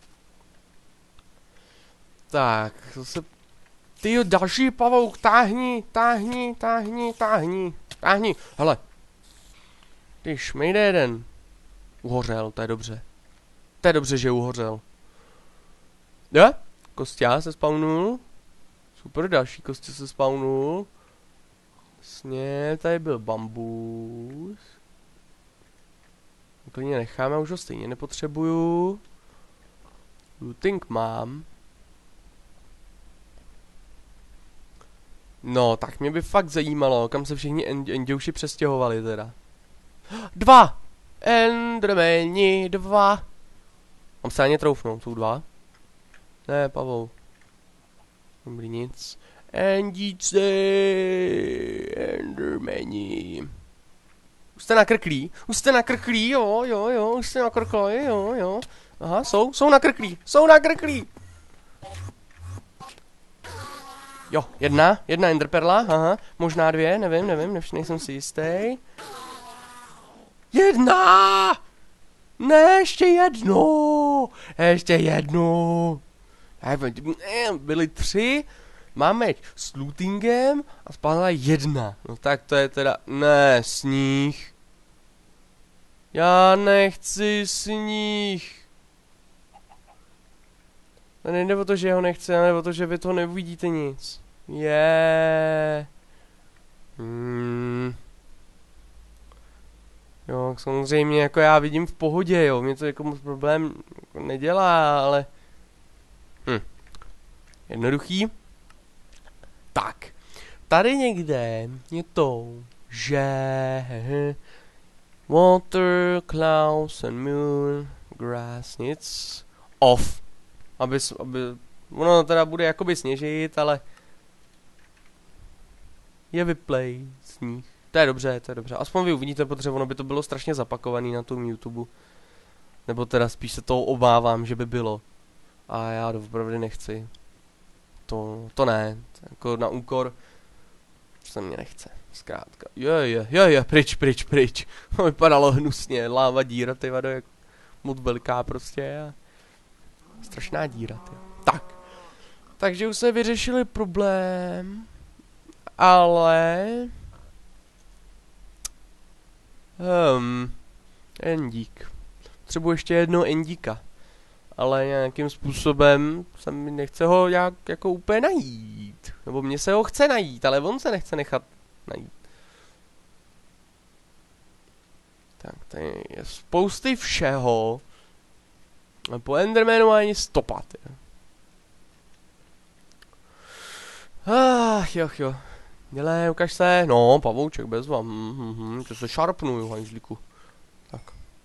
A: Tak, zase... Tyjo, další pavouk, táhni, táhni, táhni, táhni, táhni, hele. Ty šmejde jeden. Uhořel, to je dobře. To je dobře, že uhořel. Jo? Kostia se spawnul. Super, další kostě se spawnul. Jasně, tady byl bambus. Úplně necháme, už ho stejně nepotřebuju. Looting mám. No, tak mě by fakt zajímalo, kam se všichni enděuši přestěhovali teda. Dva! Endermani, dva! Mám se ani troufnout, jsou dva? Ne, Pavou. Dobrý, nic. Endíci! Endermani. Už jste nakrklí? Už jste nakrklí, jo, jo, jo, už jste nakrklí, jo, jo. Aha, jsou, jsou nakrklí, jsou nakrklí! Jo, jedna, jedna enderperla, aha, možná dvě, nevím, nevím, nevím, nejsem si jistý. Jedna! Ne, ještě jednu! Ještě jednu! Byly tři, máme s lootingem a spadla jedna. No tak to je teda, ne, sníh. Já nechci sníh. To nejde o to, že ho nechce, ale o to, že vy toho neuvidíte nic. Je. Yeah. Hmm. Jo, samozřejmě, jako já vidím v pohodě, jo, mě to jako moc problém jako nedělá, ale... Hm. Jednoduchý. Tak. tady někde je to, že water, clouds and moon, grass, nic off. Aby, aby, ono teda bude jakoby sněžit, ale je vyplay sníh. To je dobře, to je dobře. Aspoň vy uvidíte, protože ono by to bylo strašně zapakovaný na tom YouTube. Nebo teda spíš se toho obávám, že by bylo. A já opravdu nechci. To, to ne. Jako na úkor se mě nechce. Zkrátka. Je, je, je, je, pryč, pryč, pryč. To vypadalo hnusně. Láva díra, ty vado, jak moc velká prostě. A strašná díra, ty. Tak. Takže už jsme vyřešili problém. Ale... Um, endík. Třeba ještě jedno endíka. Ale nějakým způsobem se mi nechce ho nějak jako úplně najít. Nebo mě se ho chce najít, ale on se nechce nechat najít. Tak, tady je spousty všeho. A po Endermanu ani stopat. Ach, jo, jo. Dělej, ukaž se. No, pavouček, bez vám. Hm, hm, hm. To se šarpnuju, hanžlíku. Tak.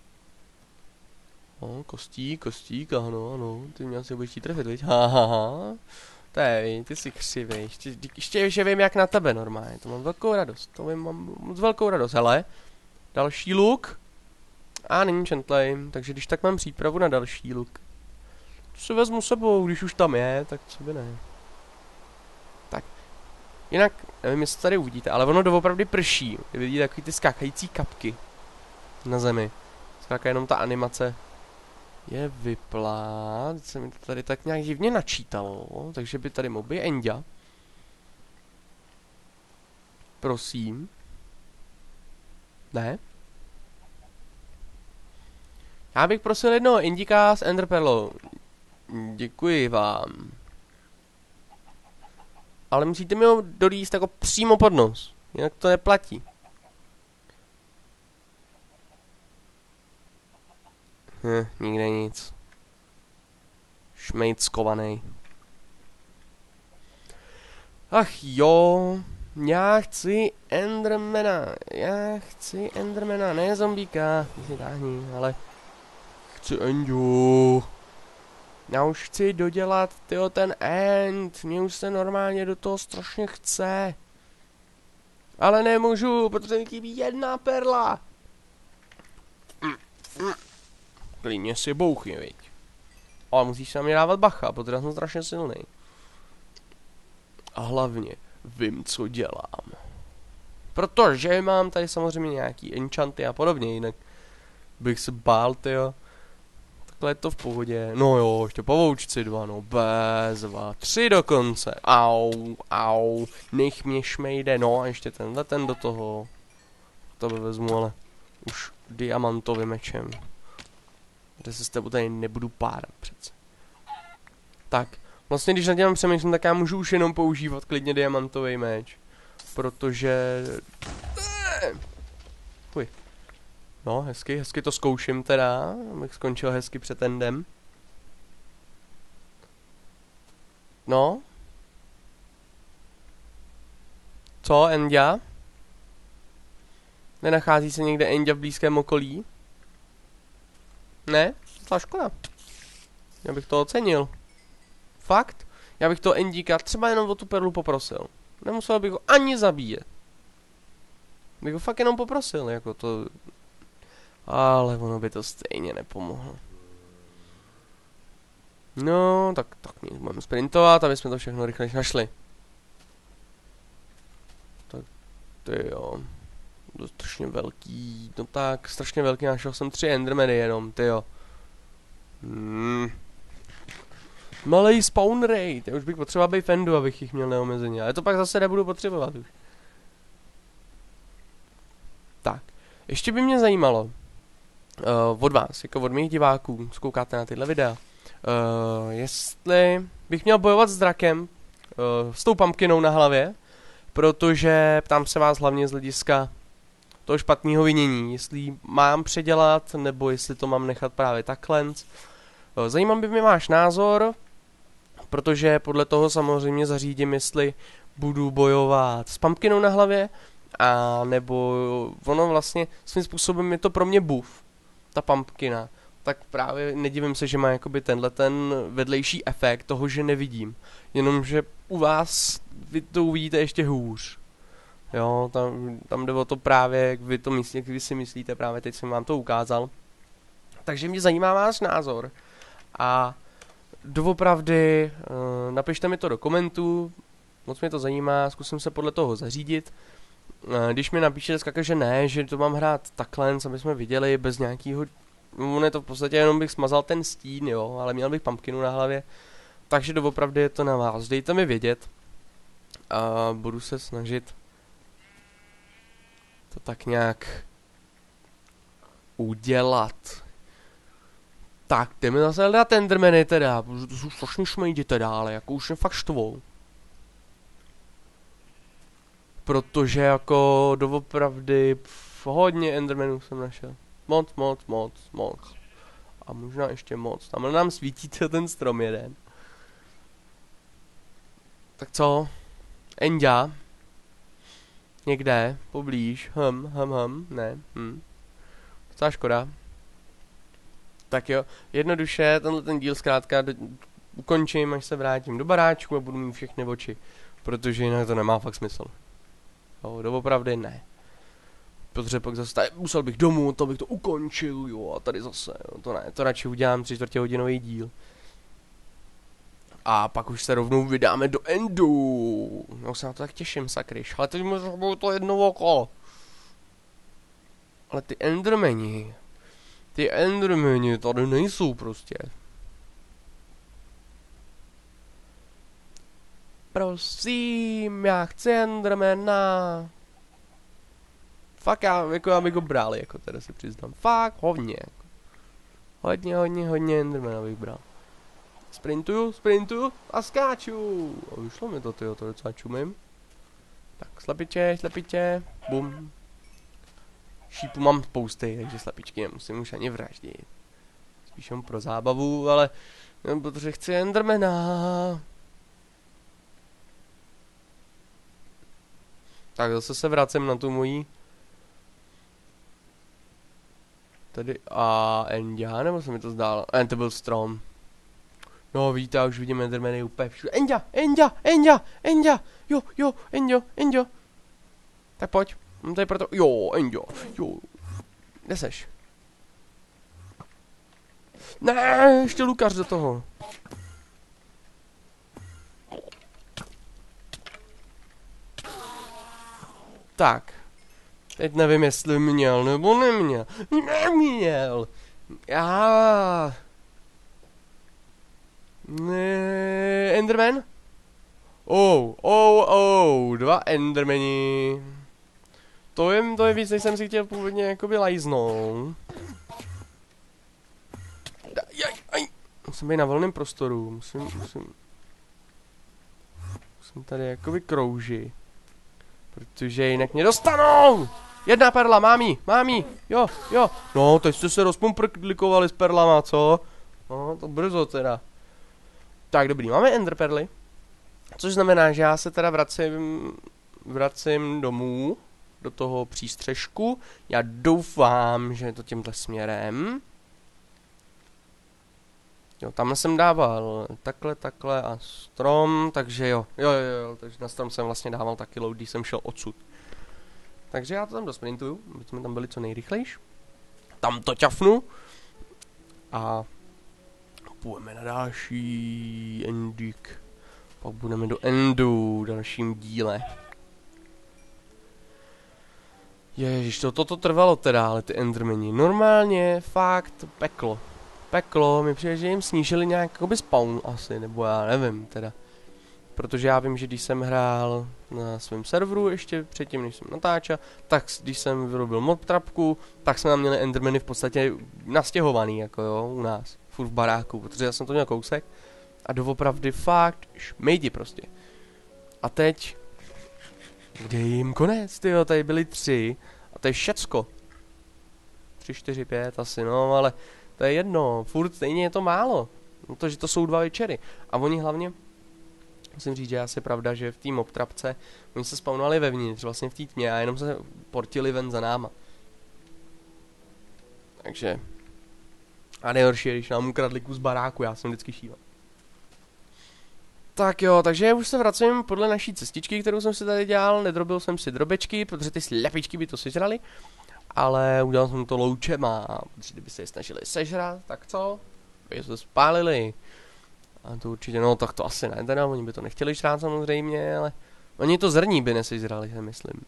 A: No, kostík, kostík, ano, ano. Ty mě asi budeš chtít trefit, viď? Ha, ha, ha. To je, ty jsi křivej. Ještě, ještě, ještě vím, jak na tebe normálně. To mám velkou radost. To vím, mám moc velkou radost. Hele. Další luk. A není čentlej. Takže když tak mám přípravu na další luk. To si vezmu sebou, když už tam je, tak co by ne. Tak. Jinak, nevím, jestli tady uvidíte, ale ono doopravdy prší. Vy vidíte takový ty skákající kapky na zemi. Zkrátka jenom ta animace je vyplá. Teď se mi to tady tak nějak divně načítalo, takže by tady mohl být Endia. Prosím. Ne? Já bych prosil jednoho Endika s Enderpearlou. Děkuji vám. Ale musíte mi ho dolíst jako přímo pod nos. Jinak to neplatí. Hm, nikde nic. Šmejt skovanej. Ach jo. Já chci Endermana. Já chci Endermana, ne zombíka. Ty si táhni, ale... Chci Endu. Já už chci dodělat, tyjo, ten end. Mně už se normálně do toho strašně chce. Ale nemůžu, protože mi chybí jedna perla. Klidně si bouchni, viď. Ale musíš na mě dávat bacha, protože jsem strašně silný. A hlavně vím, co dělám. Protože mám tady samozřejmě nějaký enchanty a podobně, jinak bych se bál, tyjo. Takhle je to v pohodě. No jo, ještě pavoučci dva, no bezva. Tři dokonce. Au, au. Nech mě šmejde. No a ještě tenhle ten do toho. To by vezmu, ale už diamantovým mečem. Kde se s tebou tady nebudu párat přece. Tak, vlastně když nad tím přemýšlím, tak já můžu už jenom používat klidně diamantový meč. Protože... Uj. No, hezky, hezky to zkouším teda, abych skončil hezky před endem. No. Co, Endia? Nenachází se někde Endia v blízkém okolí? Ne? To je škoda. Já bych to ocenil. Fakt? Já bych to Endíka třeba jenom o tu perlu poprosil. Nemusel bych ho ani zabíjet. Bych ho fakt jenom poprosil, jako to... Ale ono by to stejně nepomohlo. No, tak, tak budeme sprintovat, aby jsme to všechno rychle našli. Tak, ty jo. To je strašně velký, no tak, strašně velký, našel jsem tři endermany jenom, ty jo. Hmm. Malej spawn rate, já už bych potřeboval být fendu, abych jich měl neomezeně, ale to pak zase nebudu potřebovat už. Tak, ještě by mě zajímalo, uh, od vás, jako od mých diváků, zkoukáte na tyhle videa, uh, jestli bych měl bojovat s drakem, uh, s tou pumpkinou na hlavě, protože ptám se vás hlavně z hlediska toho špatného vinění, jestli mám předělat, nebo jestli to mám nechat právě takhle. Zajímá by mě váš názor, protože podle toho samozřejmě zařídím, jestli budu bojovat s pumpkinou na hlavě, a nebo ono vlastně svým způsobem je to pro mě buff, ta pumpkina. Tak právě nedivím se, že má jakoby tenhle ten vedlejší efekt toho, že nevidím. Jenomže u vás vy to uvidíte ještě hůř. Jo, tam, tam jde o to právě, jak vy to myslíte, jak vy si myslíte, právě teď jsem vám to ukázal. Takže mě zajímá váš názor. A doopravdy uh, napište mi to do komentů, moc mě to zajímá, zkusím se podle toho zařídit. Uh, když mi napíšete skaka, že ne, že to mám hrát takhle, aby jsme viděli, bez nějakého, no je to v podstatě jenom bych smazal ten stín, jo, ale měl bych pumpkinu na hlavě. Takže doopravdy je to na vás, dejte mi vědět. A budu se snažit to tak nějak udělat. Tak, jdeme zase hledat endermany teda, protože to jsou strašně šmejdi teda, ale jako už je fakt štvou. Protože jako doopravdy pff, hodně endermanů jsem našel. Moc, moc, moc, moc. A možná ještě moc. Tamhle nám svítí ten strom jeden. Tak co? Endia? Někde, poblíž, hm, hm, hm, ne, hm. Docela škoda. Tak jo, jednoduše, tenhle ten díl zkrátka do, ukončím, až se vrátím do baráčku a budu mít všechny oči. Protože jinak to nemá fakt smysl. Jo, doopravdy ne. Protože pak zase tady musel bych domů, to bych to ukončil, jo, a tady zase, jo, to ne, to radši udělám tři čtvrtě hodinový díl. A pak už se rovnou vydáme do endu. No se na to tak těším, sakryš. Ale teď možná bylo to jedno oko. Ale ty endermeni. Ty endermeni tady nejsou prostě. Prosím, já chci endermana. Fakt já, jako já bych ho bral, jako teda si přiznám. Fakt hodně. Hodně, hodně, hodně endermana bych bral. Sprintuju, sprintuju a skáču. A vyšlo mi to, tyjo, to docela čumím. Tak, slepiče, slepiče, bum. Šípu mám spousty, takže slepičky nemusím už ani vraždit. Spíš jen pro zábavu, ale no, protože chci endermana. Tak zase se vracím na tu mojí. Tady a Endia, nebo se mi to zdálo? En, to byl strom. No víte, já už vidím endermany úplně všude. Endia, Endia, Endia, Endia, jo, jo, Endio, Endio. Tak pojď, mám tady proto, jo, Endio, jo. Kde seš? Ne, ještě Lukáš do toho. Tak. Teď nevím, jestli měl nebo neměl. Neměl. Já... Ne, Enderman? Oh, oh, oh, dva Endermani. To je, to je víc, než jsem si chtěl původně jakoby lajznout. Jaj, aj. Musím být na volném prostoru, musím, musím... Musím tady jakoby kroužit. Protože jinak mě dostanou! Jedna perla, mámí, mámí, jo, jo. No, teď jste se rozpumprklikovali s perlama, co? No, to brzo teda. Tak, dobrý, máme enderperly. Což znamená, že já se teda vracím, vracím domů, do toho přístřežku. Já doufám, že je to tímhle směrem. Jo, tamhle jsem dával takhle, takhle a strom, takže jo, jo, jo, jo, takže na strom jsem vlastně dával taky load, když jsem šel odsud. Takže já to tam dosprintuju, aby jsme tam byli co nejrychlejš. Tam to ťafnu. A půjdeme na další endík. Pak budeme do endu v dalším díle. Ježiš, to toto trvalo teda, ale ty endermeni. Normálně, fakt, peklo. Peklo, mi přijde, že jim snížili nějak jakoby spawn asi, nebo já nevím teda. Protože já vím, že když jsem hrál na svém serveru ještě předtím, než jsem natáčel, tak když jsem vyrobil mob trapku, tak jsme tam měli endermeny v podstatě nastěhovaný, jako jo, u nás, furt v baráku, protože já jsem to měl kousek a doopravdy fakt šmejdi prostě. A teď, kde je jim konec, tyjo, tady byly tři a to je všecko. Tři, čtyři, pět asi, no, ale to je jedno, furt stejně je to málo. No to, že to jsou dva večery. A oni hlavně, musím říct, že je asi pravda, že v té mob trapce, oni se spawnovali vevnitř, vlastně v té tmě a jenom se portili ven za náma. Takže... A nejhorší je, když nám ukradli kus baráku, já jsem vždycky šíval. Tak jo, takže už se vracím podle naší cestičky, kterou jsem si tady dělal, nedrobil jsem si drobečky, protože ty slepičky by to sežrali. Ale udělal jsem to loučema, protože kdyby se je snažili sežrat, tak co? By se spálili. A to určitě, no tak to asi ne, teda, oni by to nechtěli žrát samozřejmě, ale oni to zrní by nesežrali, myslím.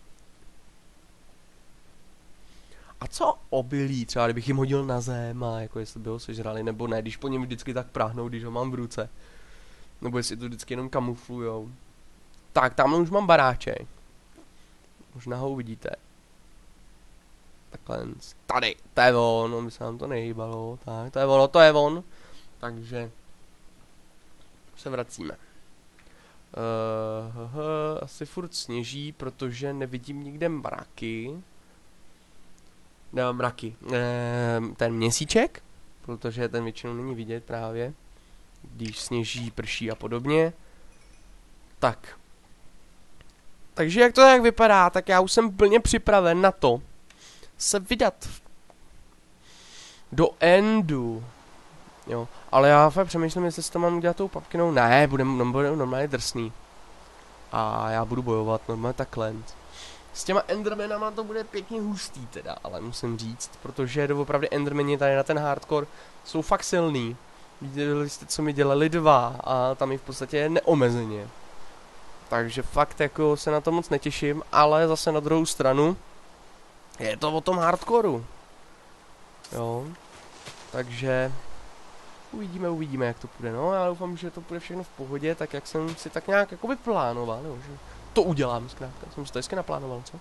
A: A co obilí, třeba kdybych jim hodil na zem a jako jestli by ho sežrali, nebo ne, když po něm vždycky tak práhnou, když ho mám v ruce. Nebo jestli to vždycky jenom kamuflujou. Tak, tamhle už mám baráček. Možná ho uvidíte. Takhle, tady, to je on, no by se nám to nehýbalo, tak, to je ono, to je on. Takže se vracíme. Uh, uh, uh, asi furt sněží, protože nevidím nikde mraky. Ne, mraky. Uh, ten měsíček, protože ten většinou není vidět právě, když sněží, prší a podobně. Tak. Takže jak to tak vypadá, tak já už jsem plně připraven na to se vydat do endu. Jo, ale já fakt přemýšlím, jestli si to mám udělat tou papkinou. Ne, budem, budem normálně drsný. A já budu bojovat normálně takhle. S těma endermanama to bude pěkně hustý teda, ale musím říct, protože doopravdy endermani tady na ten hardcore jsou fakt silný. Viděli jste, co mi dělali dva a tam je v podstatě neomezeně. Takže fakt jako se na to moc netěším, ale zase na druhou stranu je to o tom hardcoreu. Jo. Takže uvidíme, uvidíme, jak to půjde. No, já doufám, že to bude všechno v pohodě, tak jak jsem si tak nějak jakoby plánoval, jo, že to udělám zkrátka. Jsem si to hezky naplánoval, co?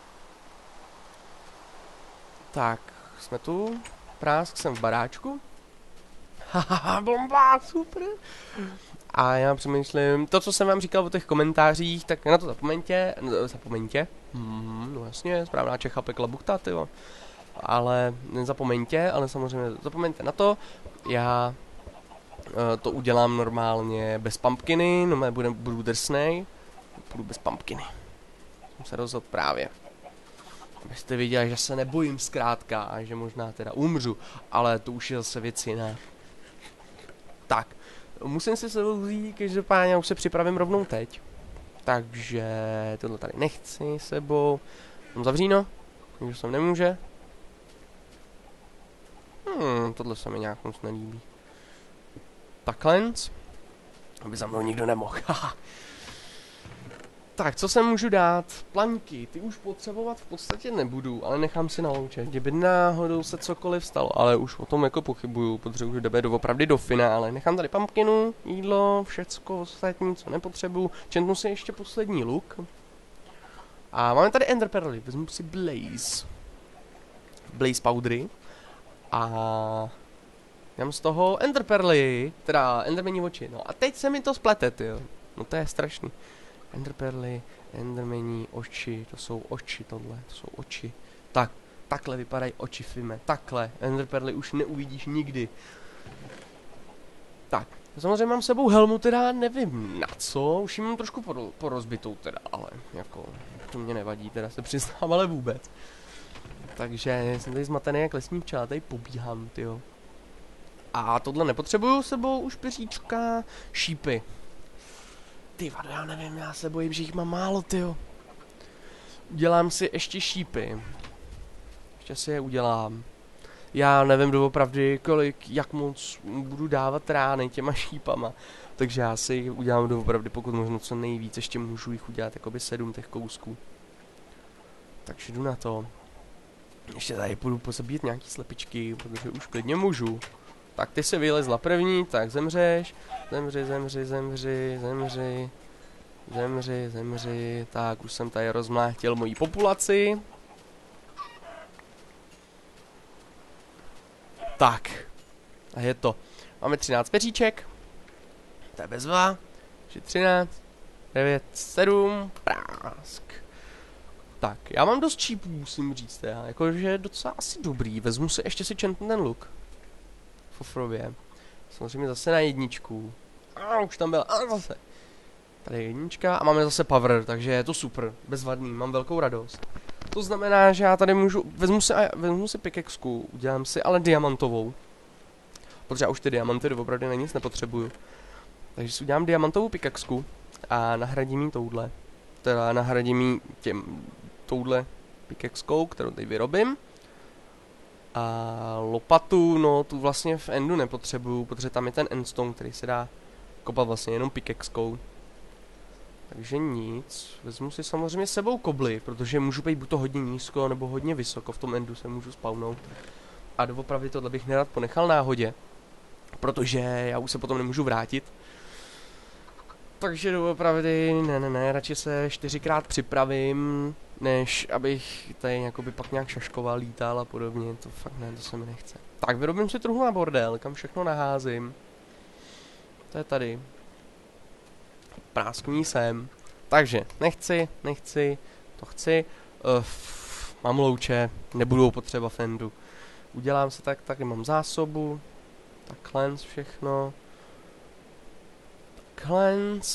A: Tak, jsme tu. Prásk jsem v baráčku. Hahaha, bomba, super. A já přemýšlím, to, co jsem vám říkal o těch komentářích, tak na to zapomeňte, no, zapomeňte, mm, no jasně, správná Čecha pekla buchta, tyjo. Ale nezapomeňte, ale samozřejmě zapomeňte na to, já uh, to udělám normálně bez pumpkiny, no budu, budu drsnej, budu bez pumpkiny. Jsem se rozhodl právě. Abyste viděli, že se nebojím zkrátka a že možná teda umřu, ale to už je zase věc jiná. Tak, musím si se vzít, každopádně už se připravím rovnou teď. Takže tohle tady nechci sebou. Mám zavříno, takže se nemůže. Hmm, tohle se mi nějak moc nelíbí. Takhle, aby za mnou nikdo nemohl. Tak, co se můžu dát? Plaňky, ty už potřebovat v podstatě nebudu, ale nechám si na louče, kdyby náhodou se cokoliv stalo, ale už o tom jako pochybuju, protože už jdeme doopravdy do finále. Nechám tady pumpkinu, jídlo, všecko ostatní, co nepotřebuju. Čentnu si ještě poslední luk. A máme tady ender perly, vezmu si blaze. Blaze powdery. A dám z toho ender perly, teda endermení oči. No a teď se mi to splete, jo. No to je strašný. Enderperly, endermení, oči, to jsou oči tohle, to jsou oči. Tak, takhle vypadají oči Fime, takhle, enderperly už neuvidíš nikdy. Tak, samozřejmě mám s sebou helmu teda, nevím na co, už ji mám trošku porozbitou teda, ale jako, to mě nevadí, teda se přiznám, ale vůbec. Takže jsem tady zmatený jak lesní včela, tady pobíhám, tyjo. A tohle nepotřebuju s sebou, už peříčka, šípy. Ty vado, já nevím, já se bojím, že jich mám málo, tyjo. Udělám si ještě šípy. Ještě si je udělám. Já nevím doopravdy, kolik, jak moc budu dávat rány těma šípama. Takže já si jich udělám doopravdy, pokud možno co nejvíc. Ještě můžu jich udělat jakoby sedm těch kousků. Takže jdu na to. Ještě tady půjdu pozabít nějaký slepičky, protože už klidně můžu. Tak ty se vylezla první, tak zemřeš, zemři, zemři, zemři, zemři, zemři, zemři, tak už jsem tady rozmlátil moji populaci. Tak, a je to. Máme třináct peříček, to je bezva, třináct, devět, sedm, prásk. Tak, já mám dost čípů, musím říct, já, jakože je docela asi dobrý, vezmu si ještě si čentnu ten luk. Fofrově. samozřejmě zase na jedničku. A už tam byla, a zase. Tady je jednička a máme zase power, takže je to super, bezvadný, mám velkou radost. To znamená, že já tady můžu, vezmu si, vezmu si pickaxku, udělám si ale diamantovou. Protože já už ty diamanty doopravdy na nic nepotřebuju. Takže si udělám diamantovou pickaxku a nahradím jí touhle. Teda nahradím jí těm, touhle pickaxkou, kterou teď vyrobím. A lopatu, no tu vlastně v endu nepotřebuju, protože tam je ten endstone, který se dá kopat vlastně jenom pickaxkou. Takže nic, vezmu si samozřejmě s sebou kobly, protože můžu být buď to hodně nízko, nebo hodně vysoko, v tom endu se můžu spawnout. A doopravdy tohle bych nerad ponechal náhodě, protože já už se potom nemůžu vrátit. Takže doopravdy, ne, ne, ne, radši se čtyřikrát připravím, než abych tady jakoby pak nějak šaškoval, lítal a podobně, to fakt ne, to se mi nechce. Tak vyrobím si truhlu na bordel, kam všechno naházím. To je tady. Práskní sem. Takže, nechci, nechci, to chci. Uh, mám louče, nebudou potřeba fendu. Udělám se tak, taky mám zásobu. Takhle všechno. Takhle.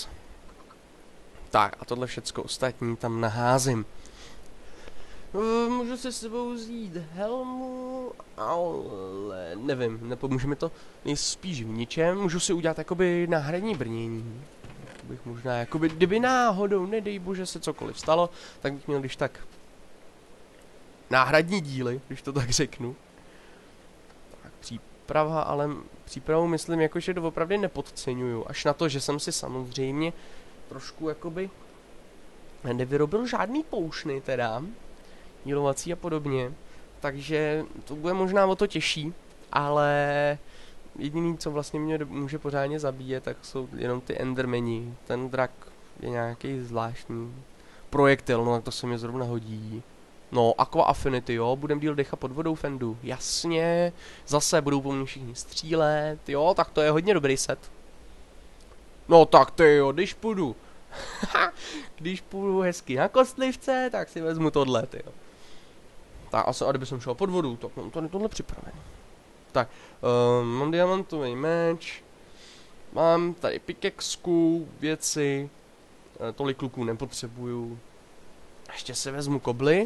A: Tak a tohle všecko ostatní tam naházím. Uh, můžu si s sebou vzít helmu, ale nevím, nepomůže mi to nejspíš v ničem. Můžu si udělat jakoby náhradní brnění. To bych možná, jakoby, kdyby náhodou, nedej bože, se cokoliv stalo, tak bych měl když tak náhradní díly, když to tak řeknu. Tak příprava, ale přípravu myslím jako, že doopravdy nepodceňuju. Až na to, že jsem si samozřejmě trošku jakoby nevyrobil žádný poušny teda, dílovací a podobně, takže to bude možná o to těžší, ale jediný, co vlastně mě může pořádně zabíjet, tak jsou jenom ty endermeni. Ten drak je nějaký zvláštní projektil, no tak to se mi zrovna hodí. No, Aqua Affinity, jo, budem díl dechat pod vodou fendu, jasně, zase budou po mně všichni střílet, jo, tak to je hodně dobrý set. No tak ty jo, když půjdu, když půjdu hezky na kostlivce, tak si vezmu tohle, ty jo. Tak asi, a kdyby jsem šel pod vodu, tak mám tady tohle připravené. Tak, um, mám diamantový meč, mám tady pickaxku, věci, tolik luků nepotřebuju. Ještě si vezmu kobly.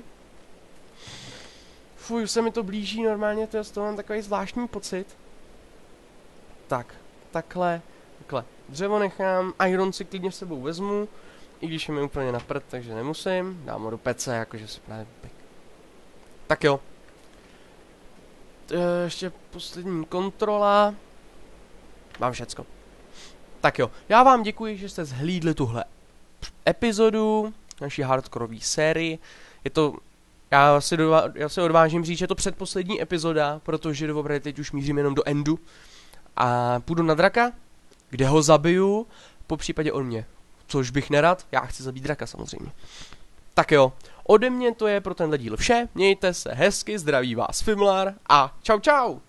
A: Fuj, už se mi to blíží normálně, to z toho mám takový zvláštní pocit. Tak, takhle, takhle. Dřevo nechám, iron si klidně s sebou vezmu, i když je mi úplně na prd, takže nemusím. Dám ho do pece, jakože si právě pek. Tak jo. E, ještě poslední kontrola. Mám všecko. Tak jo, já vám děkuji, že jste zhlídli tuhle epizodu naší hardcoreové sérii. Je to, já si, dova, já si odvážím říct, že je to předposlední epizoda, protože doopravdy teď už mířím jenom do endu. A půjdu na draka, kde ho zabiju, po případě on mě. Což bych nerad, já chci zabít draka samozřejmě. Tak jo, ode mě to je pro tenhle díl vše, mějte se hezky, zdraví vás Fimlar a čau čau!